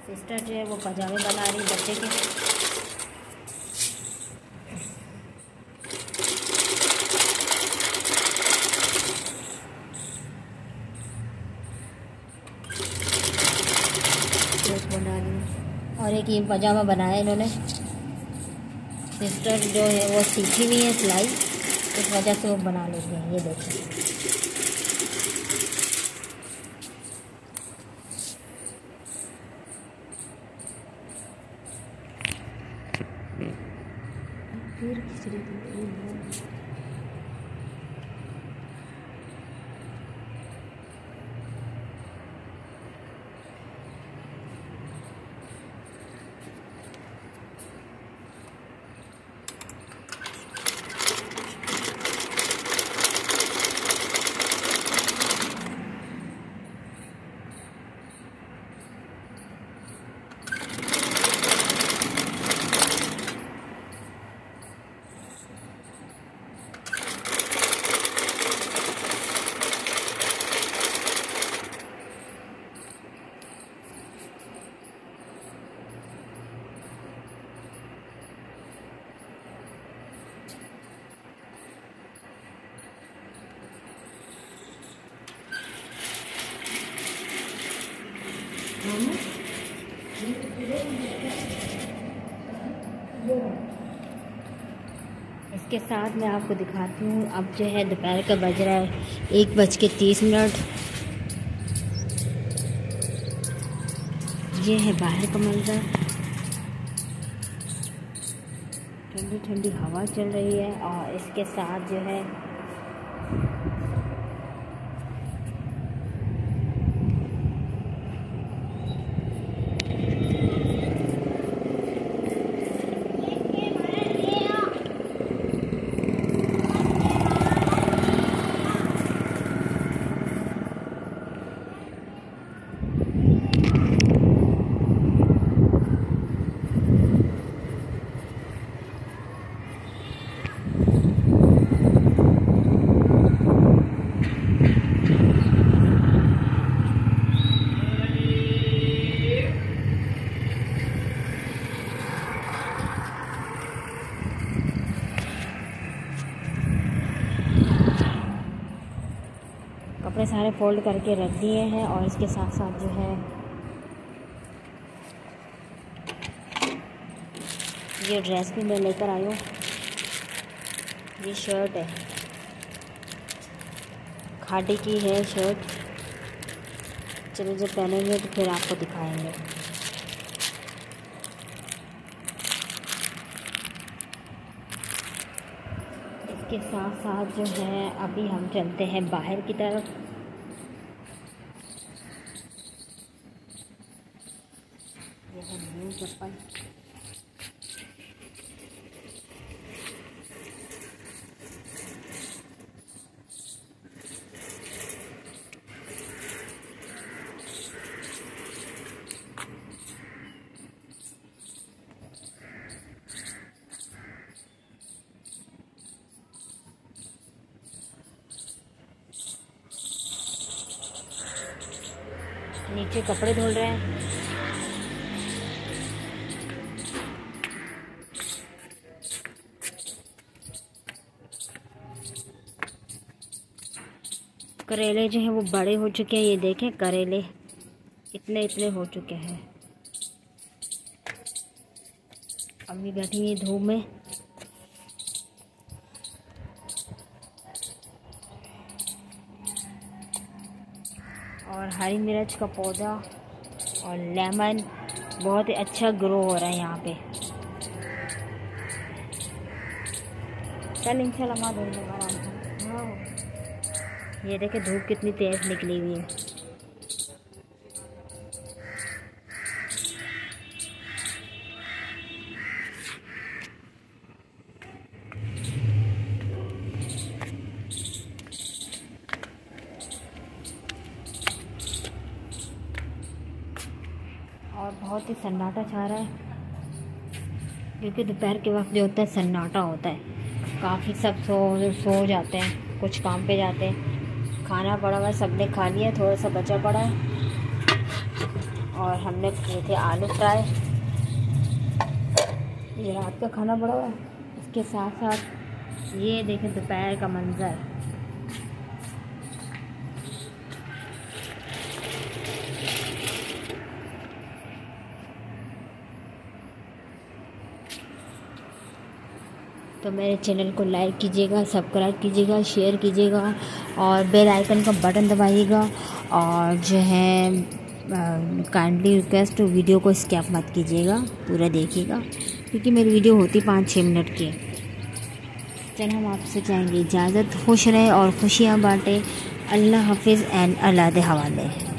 Sister जो है वो पजामे बना रही बच्चे के। एक बना रही और एक ये पजामा बनाया इन्होंने। सिस्टर जो है वो सीखी हुई है सिलाई, इस वजह से वो बना लेती हैं। ये देखिए फिर खिचड़ी इसके साथ मैं आपको दिखाती हूँ। अब जो है दोपहर का बज रहा है 1:30। ये है बाहर का मंजर, ठंडी ठंडी हवा चल रही है और इसके साथ जो है कपड़े सारे फोल्ड करके रख दिए हैं। और इसके साथ साथ जो है ये ड्रेस भी मैं लेकर आई हूँ। ये शर्ट है, खादी की है शर्ट। चलो जब पहनेंगे तो फिर आपको दिखाएंगे। इसके साथ साथ जो है अभी हम चलते हैं बाहर की तरफ। ये है न्यू चप्पल। नीचे कपड़े धुल रहे हैं। करेले जो हैं वो बड़े हो चुके हैं। ये देखें करेले इतने इतने हो चुके हैं। अम्मी बैठी है धूप में। और हरी मिर्च का पौधा और लेमन बहुत ही अच्छा ग्रो हो रहा है यहाँ पे। चल इंशाल्लाह माँ धूप में आराम से। ये देखे धूप कितनी तेज निकली हुई है। और बहुत ही सन्नाटा छा रहा है क्योंकि दोपहर के वक्त जो होता है सन्नाटा होता है। काफ़ी सब सो जाते हैं, कुछ काम पे जाते हैं। खाना पड़ा हुआ है, सबने खा लिया, थोड़ा सा बचा पड़ा है। और हमने किए थे आलू फ्राई। ये रात का खाना बड़ा हुआ है। इसके साथ साथ ये देखें दोपहर का मंज़र। तो मेरे चैनल को लाइक कीजिएगा, सब्सक्राइब कीजिएगा, शेयर कीजिएगा और बेल आइकन का बटन दबाइएगा। और जो है काइंडली रिक्वेस्ट वीडियो को स्किप मत कीजिएगा, पूरा देखिएगा क्योंकि मेरी वीडियो होती 5-6 मिनट की। चलो हम आपसे चाहेंगे इजाज़त। खुश रहे और खुशियाँ बांटे। अल्लाह हाफिज़ एंड अल्लाह दे हवाले।